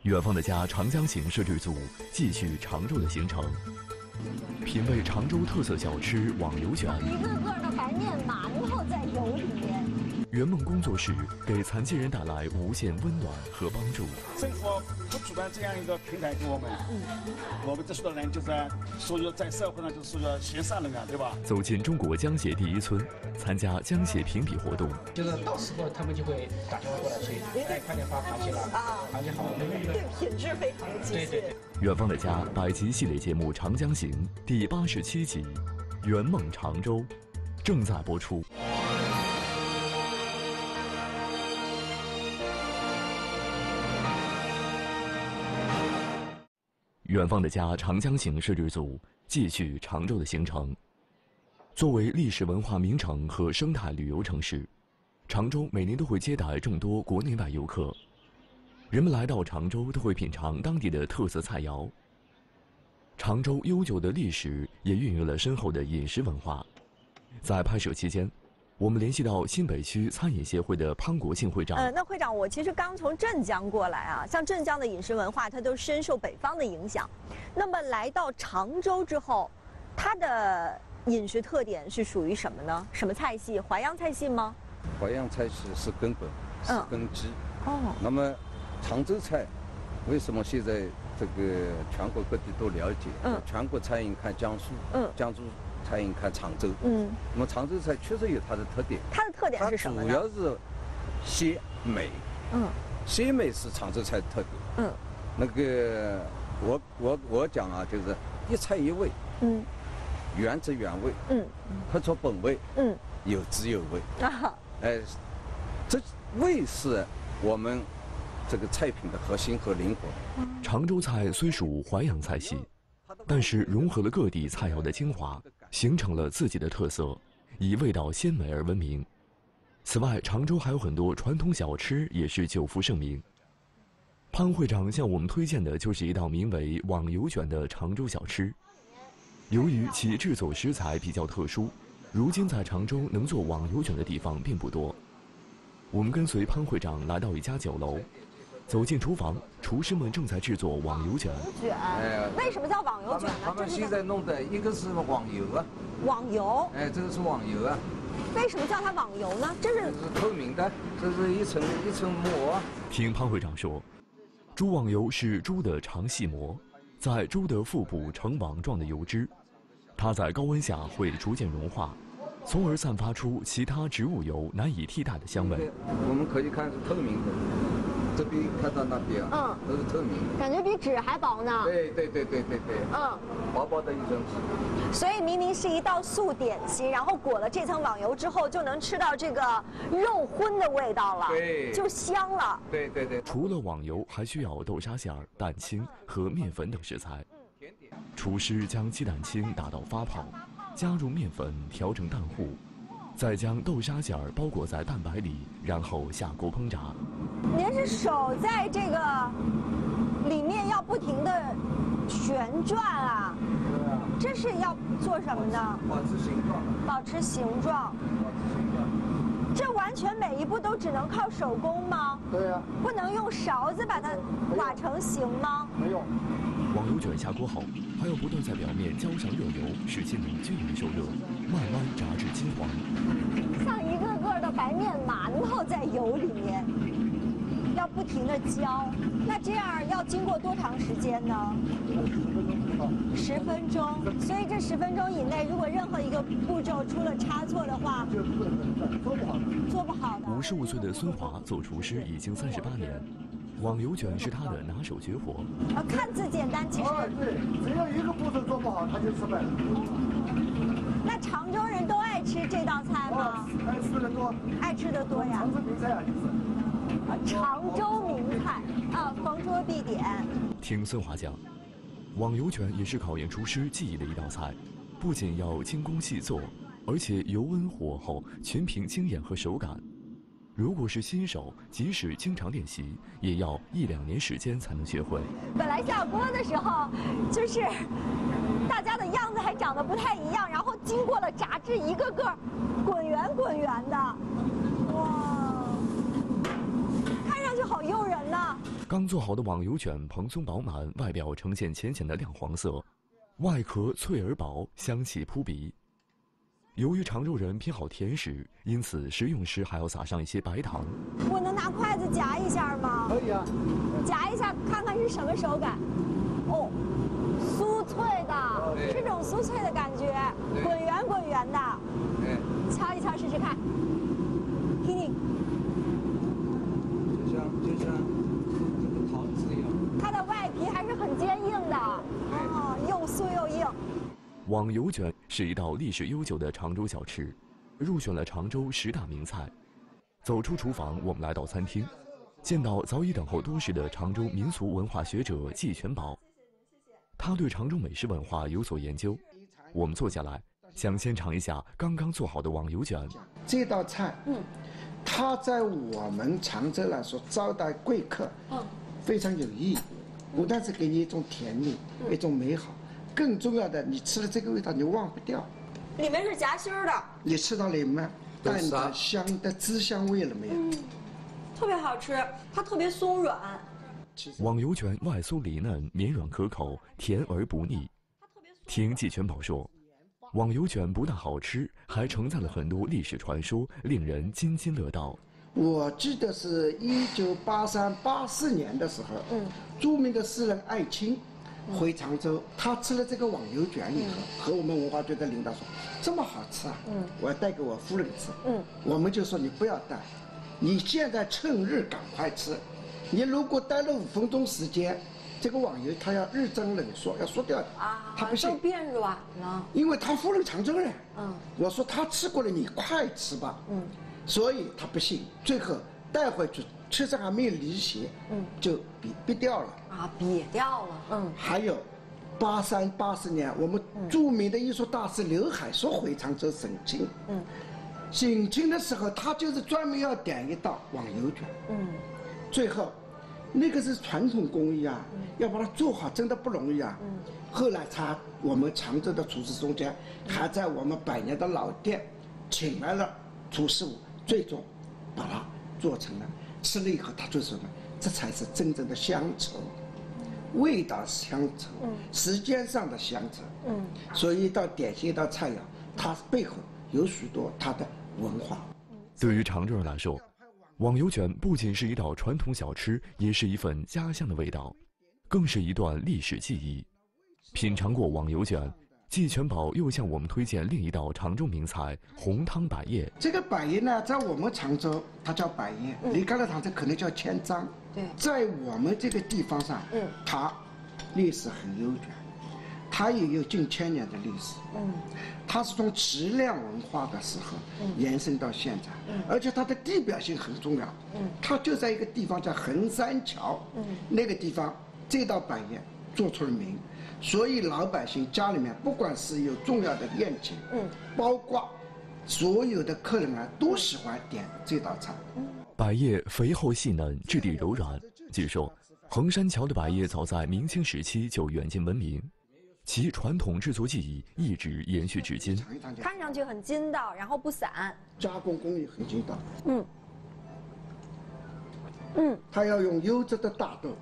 远方的家长江行摄制组继续常州的行程，品味常州特色小吃网油卷， 一个个的白面馒头在油里面。 圆梦工作室给残疾人带来无限温暖和帮助。 政府不主办这样一个平台给我们，我们这些人就是属于在社会上就属于闲散人员，对吧？ 走进中国江协第一村，参加江协评比活动。 就是到时候他们就会打电话过来催，哎，快点发螃蟹了啊，螃蟹好了。 对，品质非常的极限。 远方的家百集系列节目《长江行》第87集《圆梦常州》正在播出。远方的家长江行摄制组继续常州的行程。作为历史文化名城和生态旅游城市，常州每年都会接待众多国内外游客。人们来到常州都会品尝当地的特色菜肴。常州悠久的历史也孕育了深厚的饮食文化。在拍摄期间，我们联系到新北区餐饮协会的潘国庆会长。 那会长，我其实刚从镇江过来啊，像镇江的饮食文化，它都深受北方的影响。那么来到常州之后，它的饮食特点是属于什么呢？什么菜系？淮扬菜系吗？ 淮扬菜系是根本，是根基。 哦。 那么常州菜，为什么现在这个全国各地都了解？全国餐饮看江苏，江苏餐饮看常州，那么常州菜确实有它的特点。 它的特点是什么呢？ 主要是鲜美，鲜美是常州菜的特点。那个我讲啊，就是一菜一味，原汁原味，不出本味，有滋有味。这味是我们这个菜品的核心和灵魂。 常州菜虽属淮扬菜系，但是融合了各地菜肴的精华，形成了自己的特色，以味道鲜美而闻名。此外，常州还有很多传统小吃也是久负盛名。潘会长向我们推荐的就是一道名为网油卷的常州小吃。由于其制作食材比较特殊，如今在常州能做网油卷的地方并不多。我们跟随潘会长来到一家酒楼，走进厨房，厨师们正在制作网油卷。 为什么叫网油卷呢？ 他们现在弄的一个是网油啊。网油？这个是网油啊。 为什么叫它网油呢？这是透明的，这是一层一层膜。 听潘会长说，猪网油是猪的肠系膜，在猪的腹部呈网状的油脂，它在高温下会逐渐融化，从而散发出其他植物油难以替代的香味。 我们可以看是透明的，这边看到那边都是透明的， 感觉比纸还薄呢。 对，薄薄的一层纸。 所以明明是一道素点心，然后裹了这层网油之后，就能吃到这个肉荤的味道了， 对， 就香了。 对。 除了网油，还需要豆沙馅儿、蛋清和面粉等食材。厨师将鸡蛋清打到发泡，加入面粉调成蛋糊，再将豆沙馅儿包裹在蛋白里，然后下锅烹炸。 您是手在这个里面要不停的旋转啊？ 对啊。 这是要做什么呢？ 保持形状。 保持形状。这完全每一步都只能靠手工吗？ 对呀。 不能用勺子把它挖成形吗？ 没有。 网油卷下锅后，还要不断在表面浇上热油，使其能均匀受热，慢慢炸至金黄。 像一个个的白面馒头在油里面，要不停的浇。那这样要经过多长时间呢？10分钟。所以这10分钟以内，如果任何一个步骤出了差错的话，做不好的。 55岁的孙华做厨师已经38年。网油卷是他的拿手绝活。 看似简单，其实对，只要一个步骤做不好，他就失败了。 那常州人都爱吃这道菜吗？ 爱吃的多， 爱吃的多呀。 常州名菜啊，就是。 常州名菜啊，逢桌必点。 听孙华讲，网油卷也是考验厨师技艺的一道菜，不仅要精工细作，而且油温火候全凭经验和手感。如果是新手，即使经常练习，也要1-2年时间才能学会。 本来下锅的时候，就是大家的样子还长得不太一样，然后经过了炸制，一个个滚圆的，哇，看上去好诱人呐！ 刚做好的网油卷蓬松饱满，外表呈现浅浅的亮黄色，外壳脆而薄，香气扑鼻。由于常州人偏好甜食，因此食用时还要撒上一些白糖。 我能拿筷子夹一下吗？ 可以啊， 夹一下看看是什么手感。哦，酥脆的，是这种酥脆的感觉，滚圆滚圆的。敲一敲试试看，听听。 就像这个桃子一样。 它的外皮还是很坚硬的，哦，又酥又硬。 网油卷是一道历史悠久的常州小吃，入选了常州10大名菜。走出厨房，我们来到餐厅，见到早已等候多时的常州民俗文化学者季全宝。他对常州美食文化有所研究。我们坐下来，想先尝一下刚刚做好的网油卷。 这道菜，它在我们常州来说招待贵客，非常有意义。不但是给你一种甜蜜，一种美好。更重要的，你吃了这个味道，你忘不掉。 里面是夹心儿的， 你吃到里面淡的、香的汁香味了没有？ 特别好吃，它特别松软。 网油卷外酥里嫩，绵软可口，甜而不腻。听季全宝说，网油卷不但好吃，还承载了很多历史传说，令人津津乐道。 我记得是1983、84年的时候，著名的诗人艾青回常州，他吃了这个网油卷以后，和我们文化局的领导说：“这么好吃啊，我要带给我夫人吃。”我们就说你不要带，你现在趁热赶快吃。你如果待了5分钟时间，这个网油它要日蒸冷缩，要缩掉的啊，他不信， 都变软了。 因为他夫人常州人，我说他吃过了，你快吃吧，所以他不信，最后带回去。车上还没有离席，就瘪掉了啊，瘪掉了。 还有83、84年，我们著名的艺术大师刘海粟回常州省亲，省亲的时候，他就是专门要点一道网油卷，最后，那个是传统工艺啊，要把它做好真的不容易啊。后来我们常州的厨师中间，还在我们100年的老店，请来了厨师傅，最终把它做成了。吃了以后，他就说呢，这才是真正的乡愁，味道乡愁，时间上的乡愁。所以一道点心、一道菜肴，它背后有许多它的文化。 对于常州人来说，网油卷不仅是一道传统小吃，也是一份家乡的味道，更是一段历史记忆。品尝过网油卷，季全宝又向我们推荐另一道常州名菜红汤百叶。 这个百叶呢，在我们常州它叫百叶，离开了常州可能叫千张。对，在我们这个地方上，它历史很悠久，它也有近1000年的历史。它是从池亮文化的时候延伸到现在，而且它的地表性很重要。它就在一个地方叫横山桥，那个地方这道百叶做出了名。所以老百姓家里面，不管是有重要的宴请，包括所有的客人啊，都喜欢点这道菜。 百叶肥厚细嫩，质地柔软。据说，横山桥的百叶早在明清时期就远近闻名，其传统制作技艺一直延续至今。 看上去很筋道，然后不散， 加工工艺很筋道。它要用优质的大豆。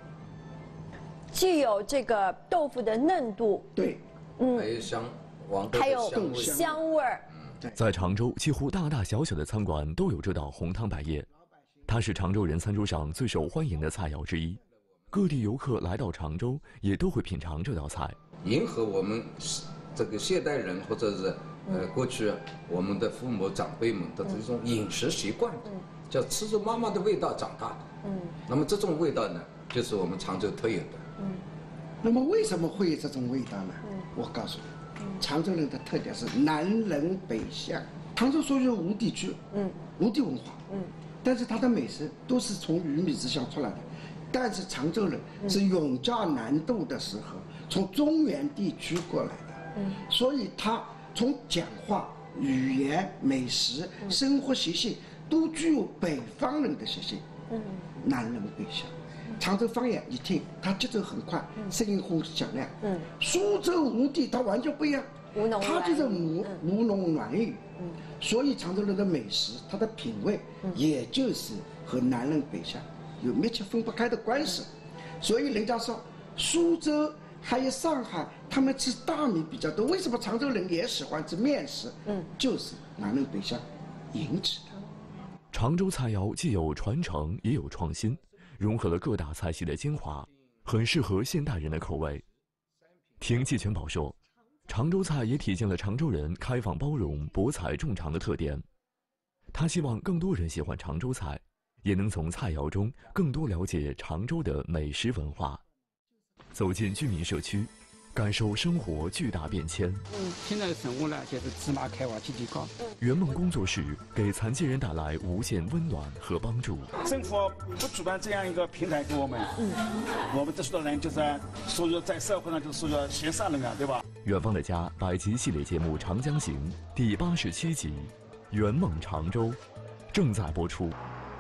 既有这个豆腐的嫩度， 对， 还有还有香味儿。 在常州，几乎大大小小的餐馆都有这道红汤百叶，它是常州人餐桌上最受欢迎的菜肴之一。各地游客来到常州，也都会品尝这道菜。 迎合我们这个现代人或者是过去我们的父母长辈们的这种饮食习惯，叫吃着妈妈的味道长大的。那么这种味道呢，就是我们常州特有的。 那么为什么会有这种味道呢？我告诉你，常州人的特点是南冷北向。常州属于吴地区，吴地文化，但是它的美食都是从鱼米之乡出来的。但是常州人是永嘉南渡的时候从中原地区过来的，所以他从讲话、语言、美食、生活习性都具有北方人的习性，南冷北向。常州方言一听，它节奏很快，声音很响亮。苏州吴地它完全不一样，它就是吴侬软语。所以常州人的美食，它的品味也就是和南冷北向有密切分不开的关系。所以人家说苏州还有上海，他们吃大米比较多，为什么常州人也喜欢吃面食？就是南人北向引起的。 常州菜肴既有传承，也有创新，融合了各大菜系的精华，很适合现代人的口味。听季全宝说，常州菜也体现了常州人开放包容、博采众长的特点。他希望更多人喜欢常州菜，也能从菜肴中更多了解常州的美食文化。走进居民社区，感受生活巨大变迁。 现在的生活呢，就是芝麻开挖，积极搞。 圆梦工作室给残疾人带来无限温暖和帮助。 政府不主办这样一个平台给我们，我们这许多人就是属于在社会上就属于闲散人啊，对吧？ 远方的家百集系列节目《长江行》第87集《圆梦常州》正在播出。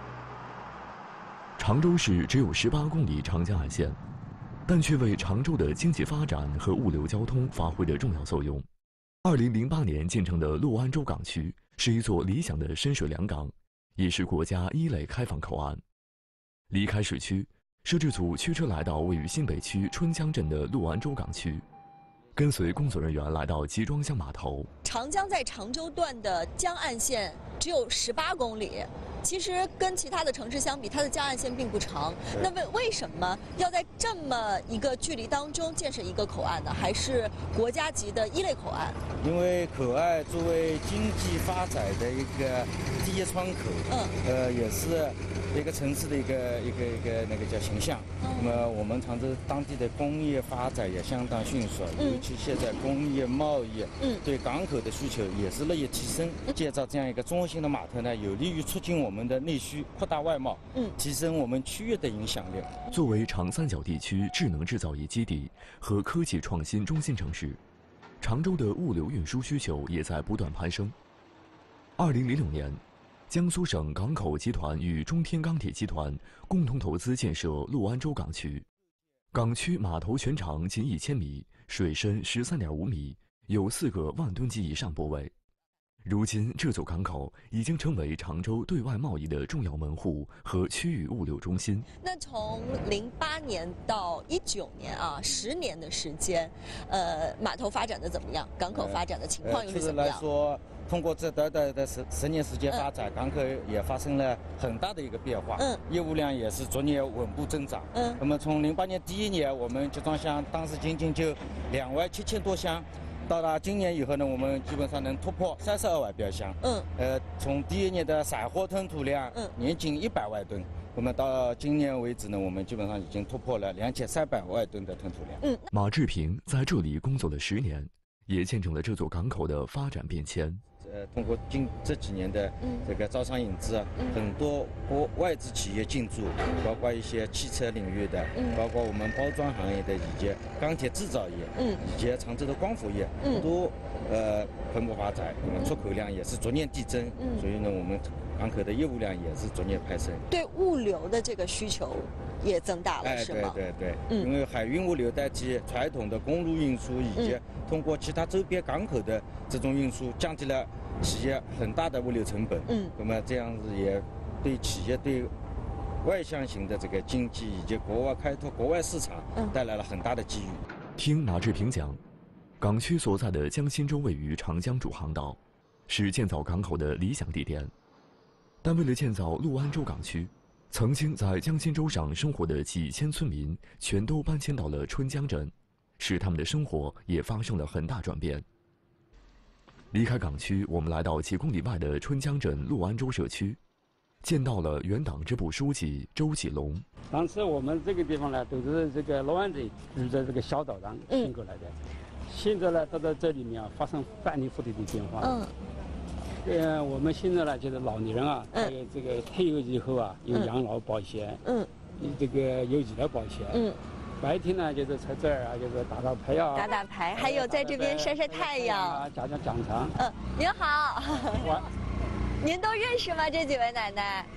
常州市只有18公里长江岸线，但却为常州的经济发展和物流交通发挥着重要作用。2008年建成的陆安州港区是一座理想的深水良港，也是国家1类开放口岸。离开市区，摄制组驱车来到位于新北区春江镇的陆安州港区，跟随工作人员来到集装箱码头。 长江在常州段的江岸线只有18公里。其实跟其他的城市相比，它的江岸线并不长。那为什么要在这么一个距离当中建设一个口岸呢？还是国家级的1类口岸？ 因为口岸作为经济发展的一个第一窗口，也是一个城市的一个那个叫形象。那么我们常州当地的工业发展也相当迅速，尤其现在工业贸易对港口的需求也是日益提升。建造这样一个中心的码头呢，有利于促进我们的内需，扩大外贸，提升我们区域的影响力。 作为长三角地区智能制造业基地和科技创新中心城市，常州的物流运输需求也在不断攀升。2006年，江苏省港口集团与中天钢铁集团共同投资建设陆安州港区。港区码头全长近1000米，水深13.5米，有4个万吨级以上泊位。如今，这座港口已经成为常州对外贸易的重要门户和区域物流中心。 那从08年到19年啊，10年的时间，码头发展的怎么样？港口发展的情况又是怎么样？ 来说，通过这短短的10年时间发展，港口也发生了很大的一个变化。业务量也是逐年稳步增长。那么从08年第1年，我们集装箱当时仅仅就27000多箱。到达今年以后呢，我们基本上能突破32万标箱。从第1年的散货吞吐量，年仅100万吨，我们到今年为止呢，我们基本上已经突破了2300万吨的吞吐量。 马志平在这里工作了10年，也见证了这座港口的发展变迁。 通过这几年的这个招商引资，很多外资企业进驻，包括一些汽车领域的，包括我们包装行业的，以及钢铁制造业，以及常州的光伏业，都蓬勃发展，那么出口量也是逐年递增，所以呢，我们港口的业务量也是逐年攀升。 对物流的这个需求也增大了，是吗？ 对，因为海运物流代替传统的公路运输，以及通过其他周边港口的这种运输，降低了企业很大的物流成本。那么这样子也对企业对外向型的这个经济以及国外开拓国外市场带来了很大的机遇。 听马志平讲，港区所在的江心洲位于长江主航道，是建造港口的理想地点。但为了建造陆安州港区，曾经在江心洲上生活的几千村民全都搬迁到了春江镇，使他们的生活也发生了很大转变。离开港区，我们来到几公里外的春江镇陆安州社区，见到了原党支部书记周继龙。 当时我们这个地方呢，都是这个陆安人住在这个小岛上迁过来的。现在呢，到这里面发生翻天覆地的变化。我们现在呢，就是老年人啊，还有这个退休以后啊，有养老保险，这个有医疗保险，白天呢就是在这儿啊，就是打打牌啊， 打牌，还有在这边晒晒太阳， 讲讲讲堂。 您好，您都认识吗？这几位奶奶？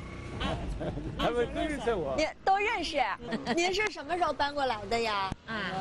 他们都认识我。 你都认识？您是什么时候搬过来的呀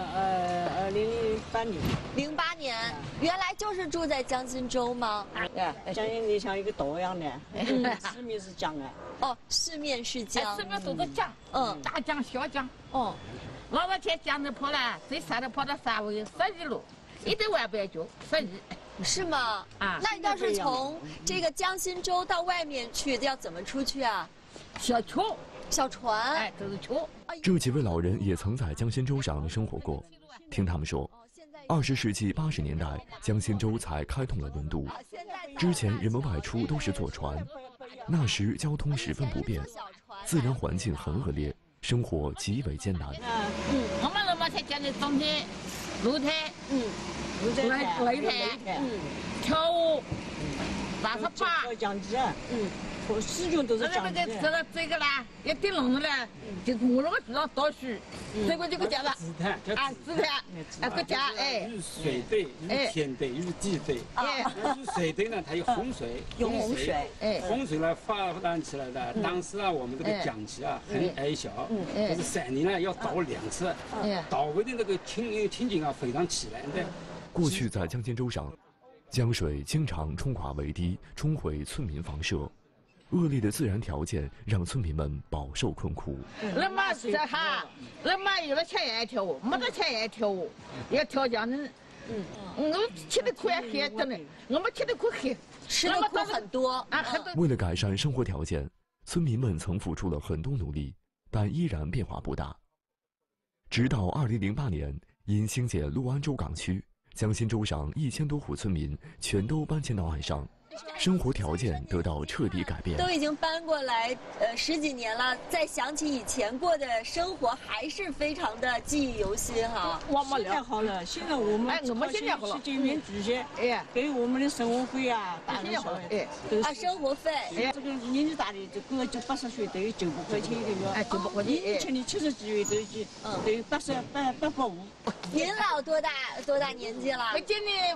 ？2008年。 08年，原来就是住在江心洲吗？ 江心你像一个岛一样的，四面是江啊。 哦，四面是江。 四面都是江，大江小江。哦，老早天江的跑了，最山的跑到山尾12路，1点万8角12。 是吗？啊，那要是从这个江心洲到外面去，要怎么出去啊？ 小桥、 小船， 哎，都是桥。 这几位老人也曾在江心洲上生活过。听他们说，20世纪80年代，江心洲才开通了轮渡。之前人们外出都是坐船，那时交通十分不便，自然环境很恶劣，生活极为艰难。 我们老毛才讲的冬天，露台，擂台，跳舞，打沙巴， 讲机啊，始终都是讲机。 这个啦，一顶笼子啦，就是我那个地方倒水，这个叫啥？ 紫檀， 啊，紫檀，个家哎。 有水队，有天队，有地队。有水队呢，它有洪水， 有洪水， 洪水呢发展起来的。当时啊，我们这个讲旗啊很矮小，就是3年呢要倒2次，倒位的那个情景啊非常凄凉的。 过去在江心洲上，江水经常冲垮围堤，冲毁村民房舍，恶劣的自然条件让村民们饱受困苦。 人嘛这哈，人嘛有了钱也爱跳舞，没得钱也爱跳舞，要跳江的。我吃的苦也很真的，我们吃的苦很， 吃的苦很多啊，很多。 为了改善生活条件，村民们曾付出了很多努力，但依然变化不大。直到2008年，因兴建陆安洲港区，江心洲上1000多户村民全都搬迁到岸上，生活条件得到彻底改变。 都已经搬过来10几年了，再想起以前过的生活，还是非常的记忆犹新哈。 现在好了，现在我们现在好了， 居民主席给我们的生活费啊，大人小啊，生活费。 这个年纪大的，这个就80岁都有900块钱一个月，900块钱。以前的70几岁都有850。 您老多大年纪了？ 我今年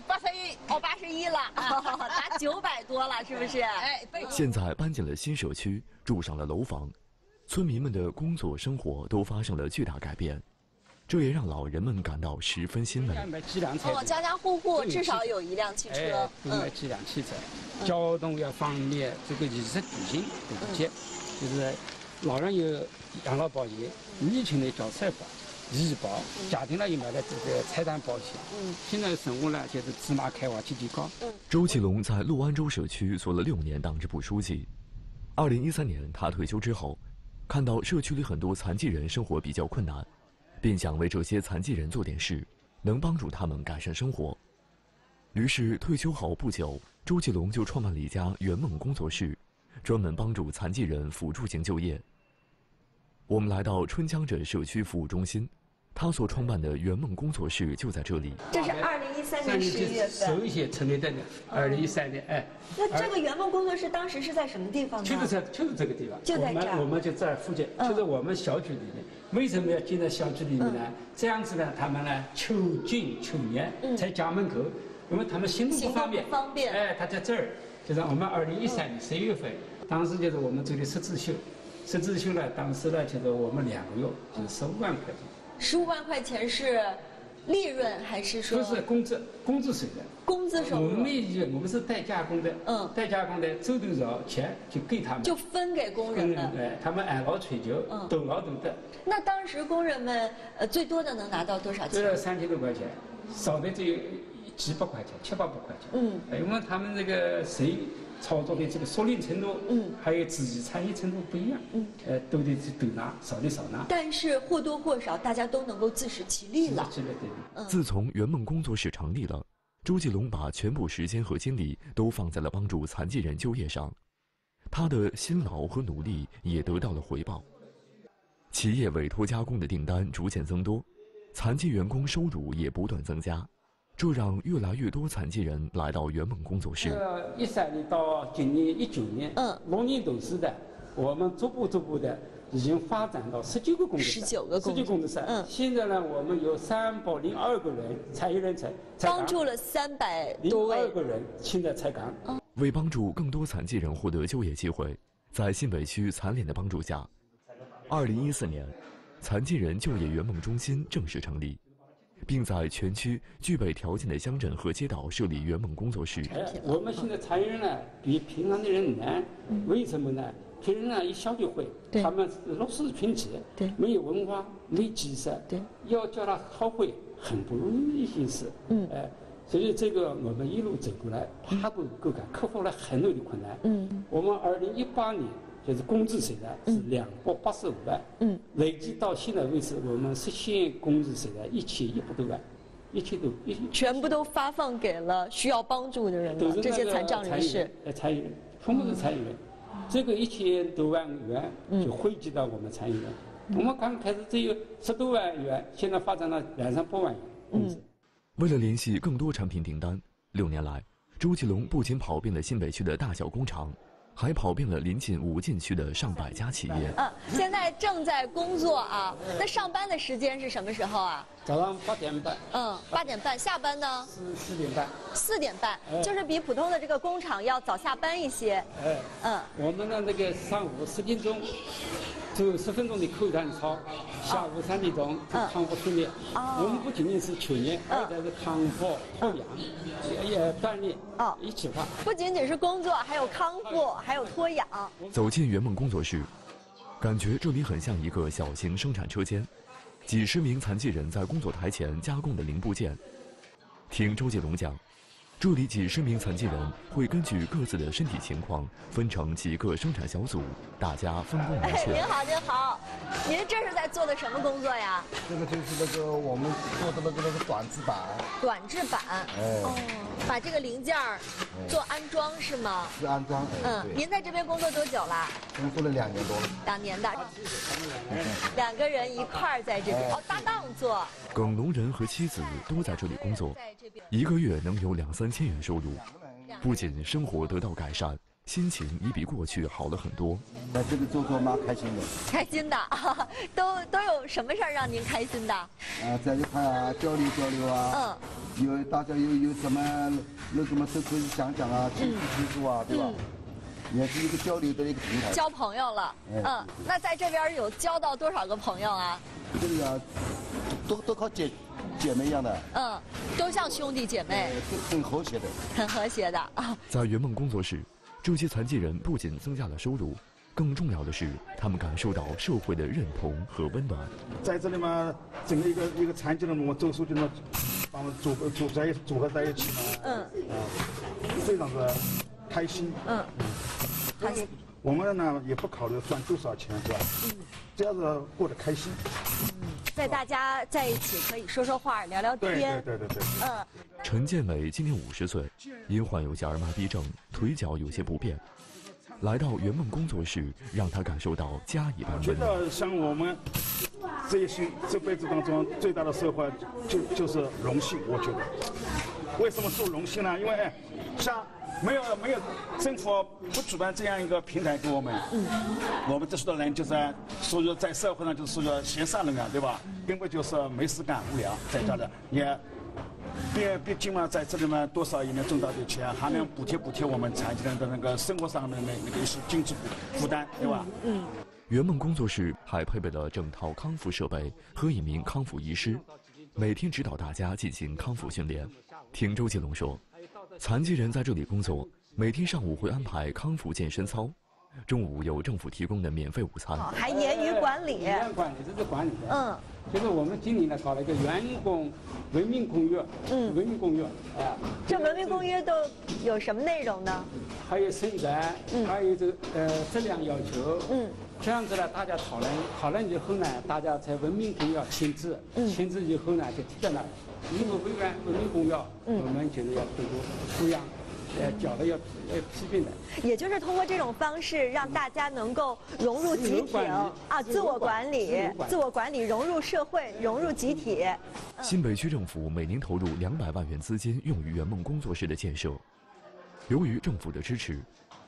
81了，达900多了，是不是？ 现在搬进了新社区，住上了楼房，村民们的工作生活都发生了巨大改变，这也让老人们感到十分欣慰。 家家户户至少有1辆汽车， 都买几辆汽车，交通要方便，这个衣食住行都不急，就是老人有养老保险，年轻的交社保。医保，家庭呢也买了这个财产保险。现在的生活呢就是芝麻开花节节高。 周继龙在陆安洲社区做了6年党支部书记。2013年他退休之后，看到社区里很多残疾人生活比较困难，便想为这些残疾人做点事，能帮助他们改善生活。于是退休后不久，周继龙就创办了一家圆梦工作室，专门帮助残疾人辅助型就业。我们来到春江镇社区服务中心，他所创办的圆梦工作室就在这里。 这是2013年11月份首先成立的2013年， 那这个圆梦工作室当时是在什么地方呢？ 就是这个地方， 就在这儿。 我们就这儿附近，就是我们小区里面。为什么要进到小区里面呢？这样子呢，他们呢求近求远，在家门口，因为他们行动不方便。他在这儿，就是我们2013年11月份，当时就是我们做的十字绣呢，当时呢就是我们2个月就是15万块钱。 15万块钱是利润还是说？ 不是工资收入。 工资收入。 我们是代加工的，代加工的周多少钱就给他们， 就分给工人们。 他们按劳吹旧，多劳动的。 那当时工人们最多的能拿到多少钱 ？3000多块钱，少的只有几百块钱，700-800块钱。因为他们这个谁操作的这个熟练程度，还有自己参与程度不一样，多的多拿，少的少拿。 但是或多或少，大家都能够自食其力了。 自从圆梦工作室成立了，周继龙把全部时间和精力都放在了帮助残疾人就业上，他的辛劳和努力也得到了回报。企业委托加工的订单逐渐增多，残疾员工收入也不断增加。这让越来越多残疾人来到圆梦工作室。 13年到今年19年，6年多时的，我们逐步的已经发展到19个工作室。19个工作室。现在呢，我们有302个人参与人才， 帮助了300多位 02个人现在才岗。 为帮助更多残疾人获得就业机会， 在新北区残联的帮助下，2014年，残疾人就业圆梦中心正式成立，并在全区具备条件的乡镇和街道设立圆梦工作室。 我们现在残疾人呢，比平常的人难，为什么呢？平时呢一小就会，他们弱势群体，没有文化，没知识，要叫他好会很不容易的一件事。所以这个我们一路走过来，爬过沟坎，克服了很多的困难。我们2018年就是工资税的是285万，累计到现在为止，我们实现工资税的1100多万，1000多， 全部都发放给了需要帮助的人了，这些残障人士。 残疾人，全部是残疾人。这个1000多万元就汇集到我们残疾人。我们刚开始只有10多万元，现在发展到2、3百万元。 为了联系更多产品订单，6年来，周继龙不仅跑遍了新北区的大小工厂，还跑遍了临近5禁区的上百家企业。 现在正在工作啊，那上班的时间是什么时候啊？ 早上8点半。 8点半，下班呢？ 是4点半。 4点半，就是比普通的这个工厂要早下班一些。 我们的那个上午10点钟，走10分钟的口干操，下午3点钟做康复训练。我们不仅仅是求业，而且是康复、保养、也锻炼，一起化。 不仅仅是工作，还有康复，还有托养。 走进圆梦工作室，感觉这里很像一个小型生产车间，几十名残疾人在工作台前加工的零部件。听周继龙讲，这里几十名残疾人会根据各自的身体情况分成几个生产小组，大家分工明确。 您好，您好，您这是在做的什么工作呀？ 这个就是那个我们做的那个短制板。短制板。 把这个零件做安装是吗？ 是安装。 您在这边工作多久了？ 工作了2年多了。 2年的。2个人一块儿在这边，搭档做。 耿龙人和妻子都在这里工作，1个月能有2、3千元收入，不仅生活得到改善，心情也比过去好了很多。 在这里做蛮开心的。 开心的，都有什么事儿让您开心的？ 在一块交流啊。大家有什么都可以讲啊，倾诉啊，对吧？也是一个交流的一个平台。 交朋友了。那在这边有交到多少个朋友啊？ 这里啊，都靠姐妹一样的。 都像兄弟姐妹。 很和谐的。 很和谐的啊。 在圆梦工作室，这些残疾人不仅增加了收入，更重要的是，他们感受到社会的认同和温暖。 在这里嘛，整个一个残疾人，我周书记呢，把我们组合在一起嘛，非常的开心。我们呢也不考虑赚多少钱，是吧？只要是过得开心。 在大家在一起可以说说话、聊聊天。 对。 陈建伟今年50岁，因患有假儿麻痹症，腿脚有些不便。来到圆梦工作室，让他感受到家一般温暖。 觉得像我们这辈子当中最大的收获就是荣幸，我觉得。为什么说荣幸呢？因为像没有政府不主办这样一个平台给我们，我们这些的人就是属于在社会上就属于闲散人员，对吧？根本就是没事干，无聊，在家里也毕竟嘛，在这里嘛，多少也能挣到点钱，还能补贴我们残疾人的那个生活上的那个一些经济负担，对吧？ 圆梦工作室还配备了整套康复设备和1名康复医师，每天指导大家进行康复训练。听周继龙说，残疾人在这里工作，每天上午会安排康复健身操，中午有政府提供的免费午餐， 还言语管理。 言语管理，这是管理的。就是我们今年呢搞了一个员工文明公约。文明公约。 这文明公约都有什么内容呢？ 还有审查，还有这个质量要求。这样子呢，大家讨论以后呢，大家在文明公约签字，签字以后呢就贴在那儿。如果违反文明公约，我们就是要通过抽样。缴的要批评的， 也就是通过这种方式，让大家能够融入集体自我管理，融入社会，融入集体。 新北区政府每年投入200万元资金用于圆梦工作室的建设。由于政府的支持，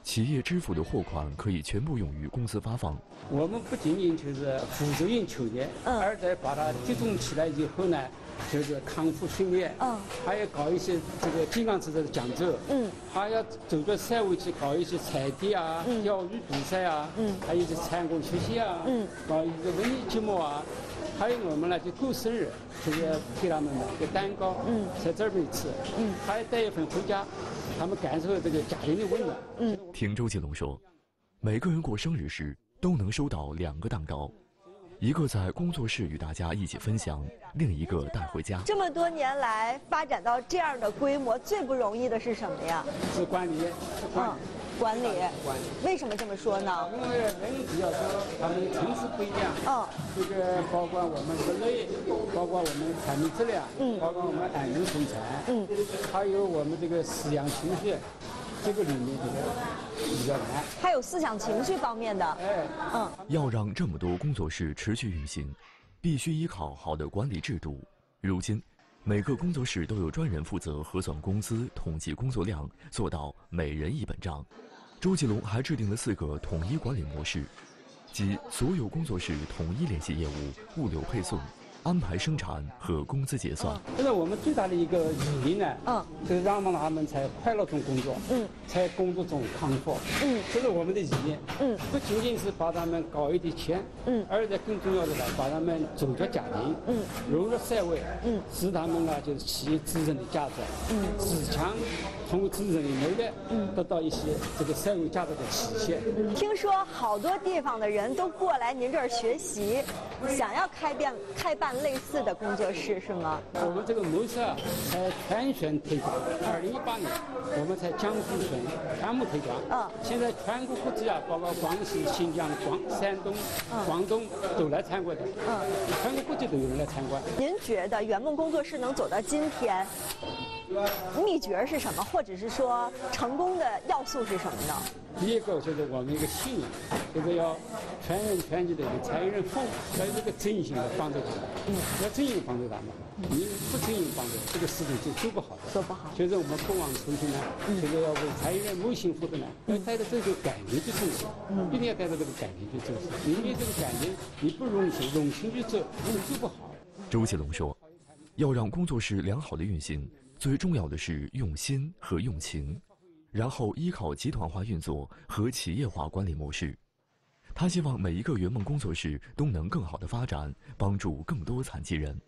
企业支付的货款可以全部用于公司发放。 我们不仅仅就是负责任求业，而且把它集中起来以后呢，就是康复训练，还要搞一些这个健康知识的讲座，还要走到社会去搞一些彩电啊、钓鱼比赛啊，还有一些参观学习啊，搞一个文艺节目啊。还有我们呢，就过生日，就是给他们买个蛋糕，在这边吃，还带一份回家，他们感受这个家庭的温暖。 听周杰伦说，每个人过生日时都能收到2个蛋糕，一个在工作室与大家一起分享，另一个带回家。 这么多年来发展到这样的规模，最不容易的是什么呀？ 是管理， 管理。为什么这么说呢？ 因为人比较多，他们的层次不一样。这个包括我们分类，包括我们产品质量，包括我们安全生产，还有我们这个思想情绪，这个里面这个比较难。 还有思想情绪方面的。 要让这么多工作室持续运行，必须依靠好的管理制度。如今，每个工作室都有专人负责核算工资、统计工作量，做到每人一本账。周杰伦还制定了4个统一管理模式，即所有工作室统一联系业务、物流配送、安排生产和工资结算。 这是我们最大的一个意义呢，就是让他们在快乐中工作，在工作中康复，这是我们的意义。不仅仅是把他们搞一点钱，而且更重要的呢，把他们走入家庭，融入社会，使他们呢就是企业自身的价值，自强，通过自身的努力，得到一些这个社会价值的体现。 听说好多地方的人都过来您这儿学习，想要开办类似的工作室是吗？ 我们这个模式才全选推广，2018年我们才江苏省全部推广。现在全国各地啊，包括广西、新疆、山东、广东都来参观的，全国各地都有人来参观。 您觉得圆梦工作室能走到今天，秘诀是什么？或者是说成功的要素是什么呢？ 第一个就是我们一个信仰，就是要全人全己的一个参与人服务，要有这个真心的帮助他们，要真心帮助他们。你不真心帮助，这个事情就做不好的。 做不好。 就是我们不忘初心呢，就是要为参与人谋幸福的呢，要带着这个感觉去做事，一定要带着这个感觉去做事。你没这个感觉，你不用心去做，你做不好。 周杰伦说，要让工作室良好的运行，最重要的是用心和用情，然后依靠集团化运作和企业化管理模式。他希望每一个圆梦工作室都能更好的发展，帮助更多残疾人。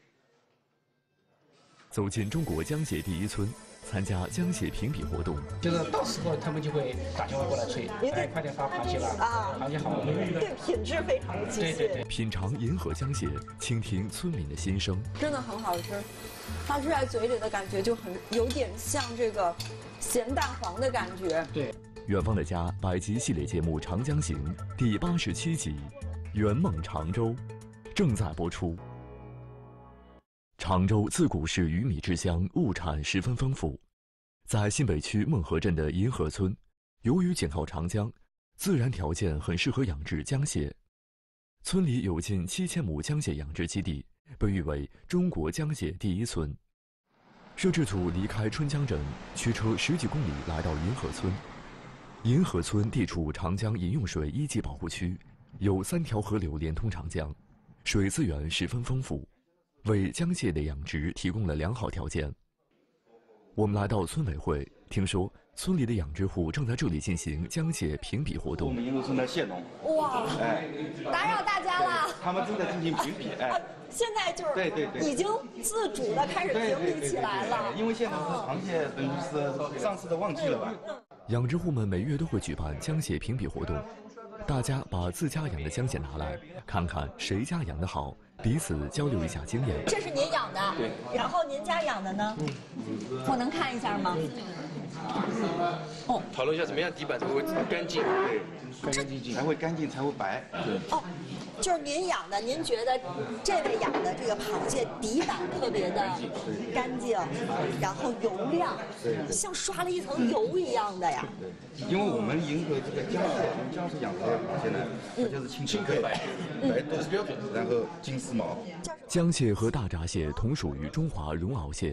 走进中国江蟹第一村，参加江蟹评比活动。 就是到时候他们就会打电话过来催，快点发螃蟹了啊，螃蟹好了。 对品质非常的积极。 对。 品尝银河江蟹，倾听村民的心声。 真的很好吃，它吃在嘴里的感觉就有点像这个咸蛋黄的感觉。 对。 远方的家100集系列节目《长江行》第87集《圆梦常州》正在播出。常州自古是鱼米之乡，物产十分丰富。在新北区孟河镇的银河村，由于紧靠长江，自然条件很适合养殖江蟹。村里有近7000亩江蟹养殖基地，被誉为中国江蟹第一村。摄制组离开春江镇，驱车10几公里来到银河村。银河村地处长江饮用水1级保护区，有3条河流连通长江，水资源十分丰富，为江蟹的养殖提供了良好条件。我们来到村委会，听说村里的养殖户正在这里进行江蟹评比活动。 我们银河村的蟹农。 哇！打扰大家了。 他们正在进行评比， 现在就是对，已经自主的开始评比起来了。 因为现在是螃蟹等于是上市的旺季了吧？ 养殖户们每月都会举办江蟹评比活动，大家把自家养的江蟹拿来，看看谁家养得好，彼此交流一下经验。 这是您养的， 对。 然后您家养的呢？我能看一下吗？ 哦，讨论一下怎么样底板才会干净， 对，干干净净才会干净才会白。对。 哦，就是您养的，您觉得这位养的这个螃蟹底板特别的干净，然后油亮，像刷了一层油一样的呀。 对，因为我们银河这个江水养出来的螃蟹呢，它就是清黑白都是标准，然后金丝毛。 江蟹和大闸蟹同属于中华绒螯蟹，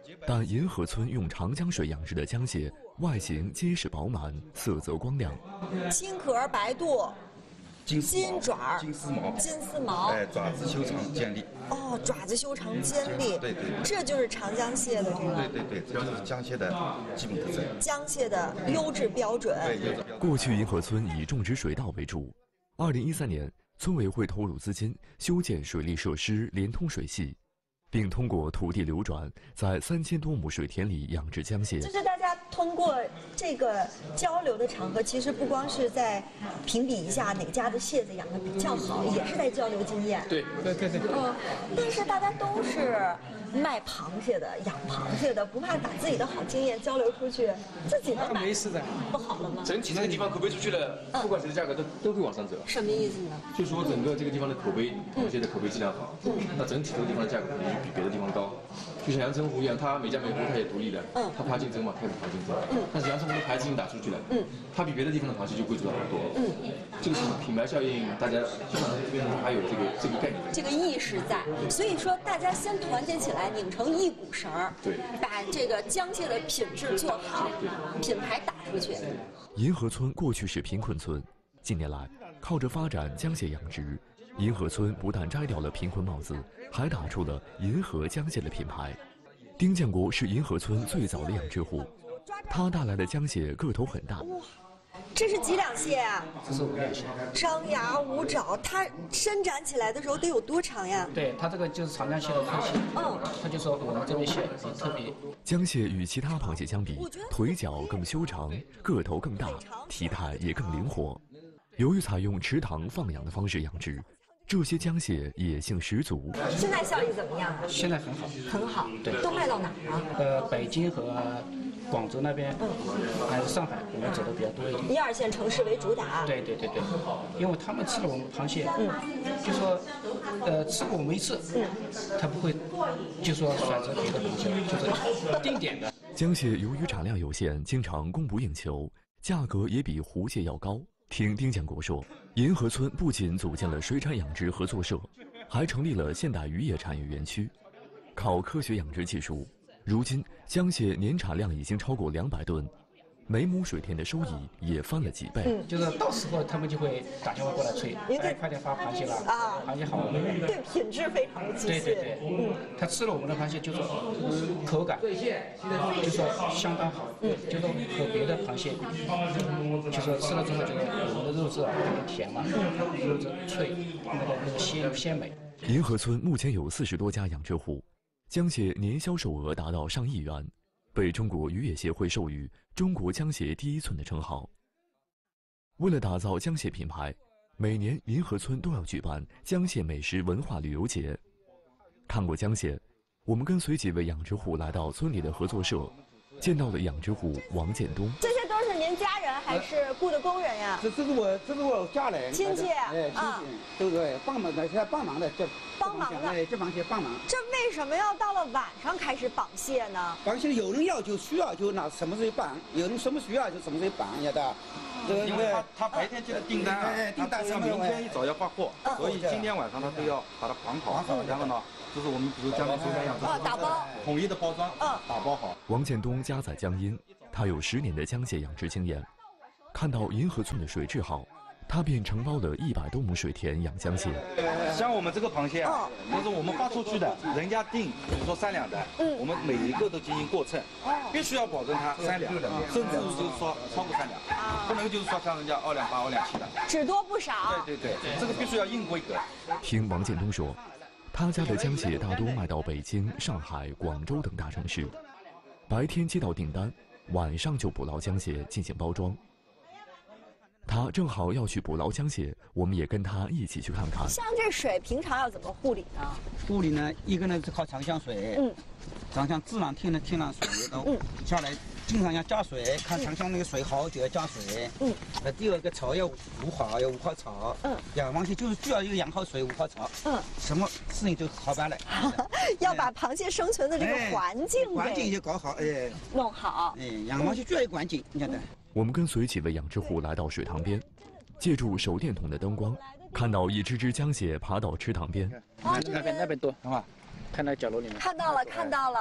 但银河村用长江水养殖的江蟹外形结实饱满，色泽光亮， 青壳白肚。 金爪、 金丝毛、 金丝毛， 爪子修长尖利。 哦，爪子修长尖利， 对， 这就是长江蟹的这个。 对，这就是江蟹的基本特征。 江蟹的优质标准。 过去银河村以种植水稻为主，2013年，村委会投入资金修建水利设施，连通水系，并通过土地流转，在3000多亩水田里养殖江蟹。 就是大家通过这个交流的场合，其实不光是在评比一下哪家的蟹子养得比较好，也是在交流经验。 对。 但是大家都是卖螃蟹的、养螃蟹的，不怕把自己的好经验交流出去，自己的没事的， 不好了吗？ 整体这个地方口碑出去了，不管谁的价格都会往上走。 什么意思呢？ 就说整个这个地方的口碑，螃蟹的口碑质量好，那整体这个地方的价格肯定就比别的地方高。就像阳澄湖一样，它每家每户它也独立的，它不怕竞争嘛，它也不怕竞争。但是阳澄湖的牌子已经打出去了，它比别的地方的螃蟹就贵出了很多。这个是品牌效应，大家基本上这边还有这个概念， 这个意识在。所以说，大家先团结起来，拧成一股绳儿， 对， 把这个江蟹的品质做好，品牌打出去。 银河村过去是贫困村，近年来靠着发展江蟹养殖，银河村不但摘掉了贫困帽子，还打出了银河江蟹的品牌。丁建国是银河村最早的养殖户，他带来的江蟹个头很大。 这是几两蟹啊？ 这是5两蟹。 张牙舞爪，它伸展起来的时候得有多长呀？ 对，它这个就是长江蟹的特性。它就说我们这边蟹特别。 江蟹与其他螃蟹相比，腿脚更修长，个头更大，体态也更灵活。由于采用池塘放养的方式养殖，这些江蟹野性十足。 现在效益怎么样？ 现在很好， 很好。 对， 都卖到哪儿啊？ 北京和广州那边，还是上海，我们走的比较多一点。 1、2线城市为主打。 对，因为他们吃了我们螃蟹，就说，吃过我们一次，他不会，就说选择别的螃蟹，就是定点的。 江蟹由于产量有限，经常供不应求，价格也比湖蟹要高。听丁建国说，银河村不仅组建了水产养殖合作社，还成立了现代渔业产业园区。靠科学养殖技术，如今江蟹年产量已经超过200吨，每亩水田的收益也翻了几倍。 就是到时候他们就会打电话过来催，快点发螃蟹了啊，螃蟹好。 对品质非常的自信。 对，他吃了我们的螃蟹就是口感，就说相当好，就说和别的螃蟹比，就说吃了之后就是我们的肉质甜嘛，肉质脆，那个鲜美。 银河村目前有40多家养殖户，江蟹年销售额达到上亿元，被中国渔业协会授予中国江蟹第一村的称号。为了打造江蟹品牌，每年银河村都要举办江蟹美食文化旅游节。看过江蟹，我们跟随几位养殖户来到村里的合作社，见到了养殖户王建东。 这些都是您家人还是雇的工人呀？ 这是我家人亲戚啊，都是帮忙的，帮忙的这帮蟹帮忙。 这为什么要到了晚上开始绑蟹呢？ 绑蟹有人要就需要就拿什么时候绑，有人什么需要就什么时候绑，晓得。 因为他白天接的订单订单要明天一早要发货，所以今天晚上他都要把它绑好，然后呢，就是我们比如江南水产养殖打包， 统一的包装，打包好。 王建东家在江阴，他有10年的江蟹养殖经验，看到银河村的水质好，他便承包了100多亩水田养江蟹。 像我们这个螃蟹啊，就是我们发出去的，人家定，比如说3两的，我们每一个都进行过称，必须要保证它3两，甚至就是说超过3两，不能就是说像人家2两8、2两7的， 只多不少。 对，这个必须要硬规格。 听王建东说，他家的江蟹大多卖到北京、上海、广州等大城市，白天接到订单，晚上就捕捞江蟹进行包装。他正好要去捕捞江蟹，我们也跟他一起去看看。 像这水平常要怎么护理呢？ 护理呢，一个呢是靠长江水，长江自然天然水都下来，经常要加水，看长江那个水好就要加水。第二个草要捂好，要捂好草。养螃蟹就是需要一个养好水，捂好草。什么事情就好办了。 要把螃蟹生存的这个环境就搞好， 弄好。 养螃蟹就要有环境，你晓得。 我们跟随几位养殖户来到水塘边，借助手电筒的灯光，看到一只江蟹爬到池塘边。 那边多，是吧？看到角落里面。 看到了。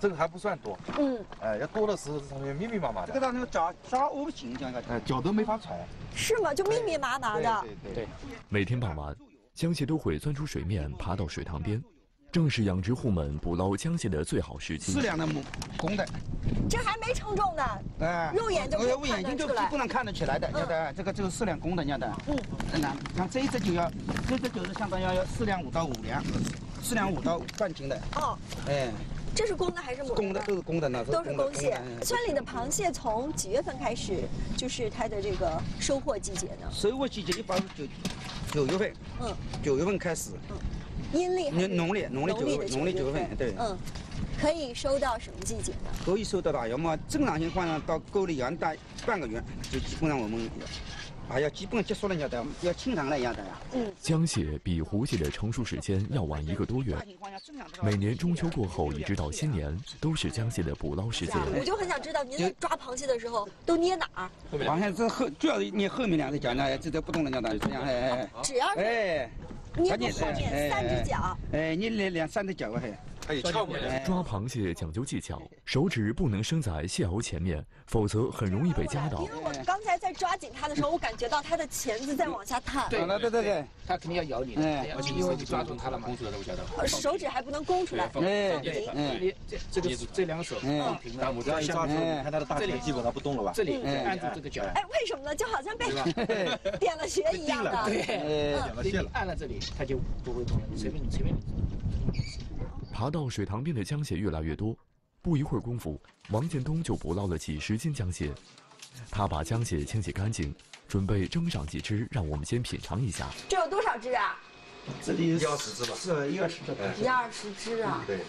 这个还不算多。要多的时候上面密密麻麻的。 这个当中抓我不行，这样个。 脚都没法踩。 是吗？就密密麻麻的。 对。 每天傍晚，江蟹都会钻出水面，爬到水塘边，正是养殖户们捕捞江蟹的最好时机。 4两的公的。 这还没称重呢。肉眼就可以看得出来。 不能看得起来的，晓得？这个4两公的，晓得？像这一只就要，这只就是相当于要4两5到5两，4两5到半斤的。 哦。这是公的还是母的？ 公的都是公的呢， 都是公蟹。村里的螃蟹从几月份开始就是它的这个收获季节呢？ 收获季节一般是9月份。9月份开始。 阴历还是农历9月份，对。 可以收到什么季节呢？ 可以收到的，要么正常情况下到沟里元旦半个月，就基本上我们还要基本结束了，晓得？要清场了，晓得呀？ 江蟹比湖蟹的成熟时间要晚1个多月。每年中秋过后一直到新年，都是江蟹的捕捞时节。 我就很想知道，您在抓螃蟹的时候都捏哪儿？ 螃蟹这主要是捏后面2只脚呢，这都不动了，晓得？这样只要是捏住后面3只脚。 你2、3只脚还有窍门。 抓螃蟹讲究技巧，手指不能伸在蟹螯前面，否则很容易被夹到。 因为我刚才在抓紧它的时候，我感觉到它的钳子在往下探。 对， 它肯定要咬你的，而且因为你抓住它了嘛， 手指还不能弓出来。 这2个手放平了， 我这样一抓住，你看它的大钳基本上不动了吧？ 这里按住这个脚。 为什么呢？就好像被点了穴一样的。 对，你按了这里，它就不会动了。前面。 爬到水塘边的江蟹越来越多，不一会儿功夫，王建东就捕捞了几10斤江蟹。他把江蟹清洗干净，准备蒸上几只，让我们先品尝一下。 这有多少只啊？ 这里 1、20只吧。 是1、20只。 1、20只啊。 对。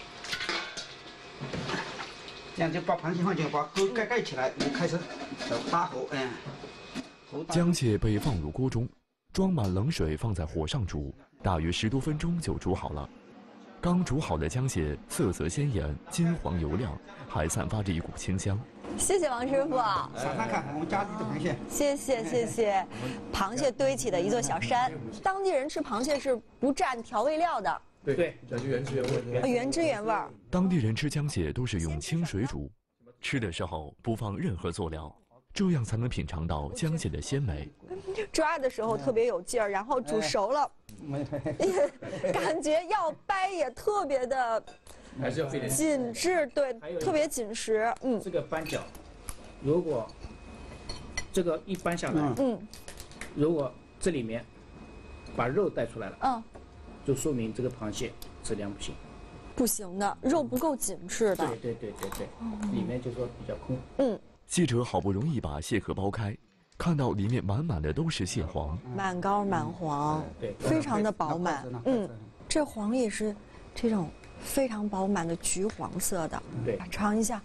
这样就把螃蟹放进去，把锅盖起来，我开始打火。 江蟹被放入锅中，装满冷水放在火上煮，大约10多分钟就煮好了。刚煮好的江蟹色泽鲜艳，金黄油亮，还散发着一股清香。 谢谢王师傅。 尝尝看，我们家里的螃蟹。 谢谢。螃蟹堆起的一座小山。当地人吃螃蟹是不蘸调味料的。 对，讲究原汁原味。 原汁原味。 当地人吃江蟹都是用清水煮，吃的时候不放任何佐料，这样才能品尝到江蟹的鲜美。 抓的时候特别有劲儿，然后煮熟了，感觉要掰也特别的， 还是要费点紧致，对，特别紧实。 这个扳脚，如果这个一扳下来，如果这里面把肉带出来了，就说明这个螃蟹质量不行。 不行的，肉不够紧致的。 对，里面就说比较空。 记者好不容易把蟹壳剥开，看到里面满满的都是蟹黄， 满膏满黄，非常的饱满。这黄也是这种非常饱满的橘黄色的。 对， 尝一下。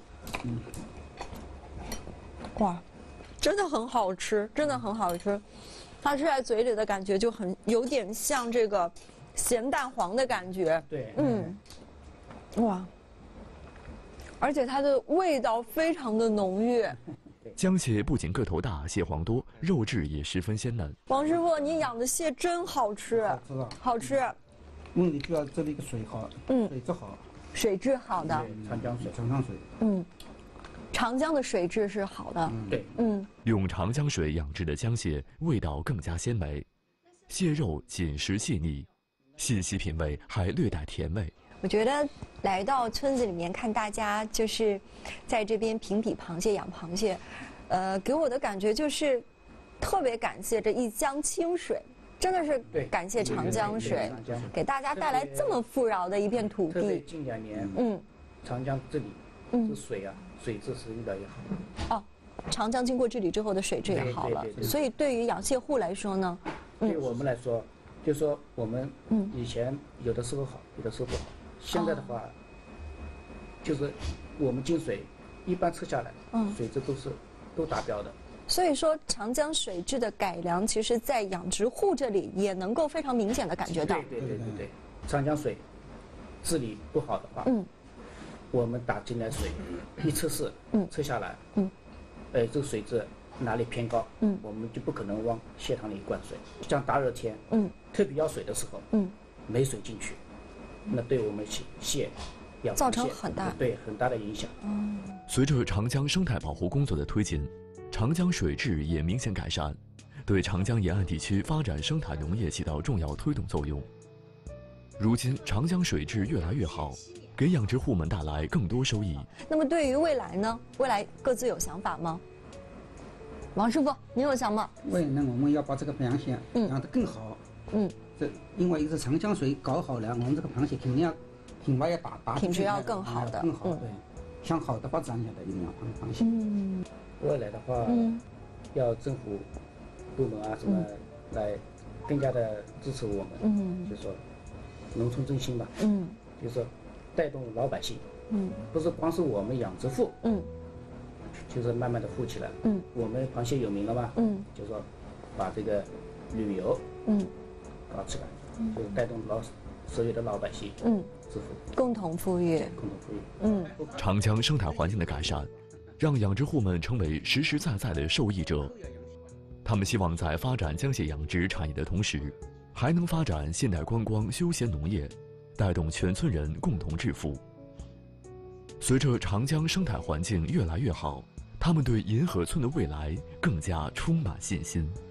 哇，真的很好吃，真的很好吃。它吃在嘴里的感觉就有点像这个咸蛋黄的感觉。 对， 哇。而且它的味道非常的浓郁。 江蟹不仅个头大、蟹黄多，肉质也十分鲜嫩。 王师傅，你养的蟹真好吃，好吃。 问题主要这里个水好，水质好， 水质好的。 长江水。 长江的水质是好的。 对， 用长江水养殖的江蟹味道更加鲜美，蟹肉紧实细腻，细细品味还略带甜味。 我觉得来到村子里面看大家就是在这边评比螃蟹、养螃蟹，给我的感觉就是特别感谢这一江清水，真的是感谢长江水，给大家带来这么富饶的一片土地。 特别近2年，长江这里这水啊，水质是越来越好。 长江经过治理之后的水质也好了，所以对于养蟹户来说呢， 对我们来说，就说我们以前有的时候好，有的时候不好。现在的话，就是我们进水一般测下来，水质都达标的。 所以说，长江水质的改良，其实在养殖户这里也能够非常明显的感觉到。 对，长江水治理不好的话，我们打进来水一测试，测下来，这个水质哪里偏高，我们就不可能往蟹塘里灌水。像大热天，特别要水的时候，没水进去。那对我们蟹养造成很大的影响。 随着长江生态保护工作的推进，长江水质也明显改善，对长江沿岸地区发展生态农业起到重要推动作用。如今长江水质越来越好，给养殖户们带来更多收益。 那么对于未来呢？未来各自有想法吗？王师傅，您有想法？ 未来我们要把这个螃蟹养得更好。这因为这长江水搞好了，我们这个螃蟹肯定要品牌要打品质要更好的， 更好。对，向好的发展下来，一定要螃蟹。 未来的话，要政府部门啊什么来更加的支持我们。就是说农村振兴吧。就是说带动老百姓。不是光是我们养殖户。就是慢慢的富起来。我们螃蟹有名了嘛。就是说把这个旅游搞起来，就是带动所有的老百姓致富， 共同富裕。 长江生态环境的改善，让养殖户们成为实实在在的受益者。他们希望在发展江蟹养殖产业的同时，还能发展现代观光休闲农业，带动全村人共同致富。随着长江生态环境越来越好，他们对银河村的未来更加充满信心。